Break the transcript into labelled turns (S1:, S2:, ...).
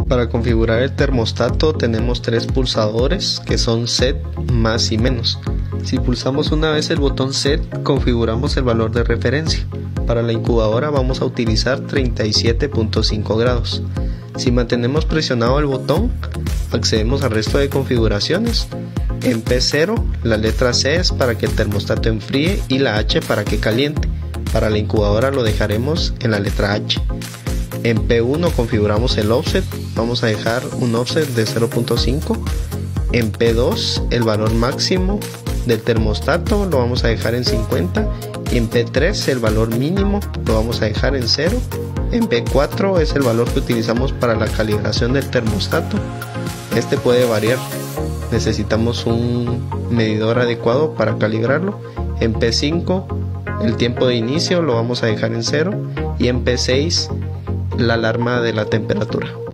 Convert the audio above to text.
S1: Para configurar el termostato tenemos tres pulsadores que son set, más y menos. Si pulsamos una vez el botón set, configuramos el valor de referencia. Para la incubadora vamos a utilizar 37.5 grados. Si mantenemos presionado el botón, accedemos al resto de configuraciones. En P0, la letra C es para que el termostato enfríe y la H para que caliente. Para la incubadora lo dejaremos en la letra H. En P1 configuramos el offset, vamos a dejar un offset de 0.5. En P2 el valor máximo del termostato lo vamos a dejar en 50. Y en P3 el valor mínimo lo vamos a dejar en 0. En P4 es el valor que utilizamos para la calibración del termostato. Este puede variar, necesitamos un medidor adecuado para calibrarlo. En P5 el tiempo de inicio lo vamos a dejar en 0 y en P6 la alarma de la temperatura.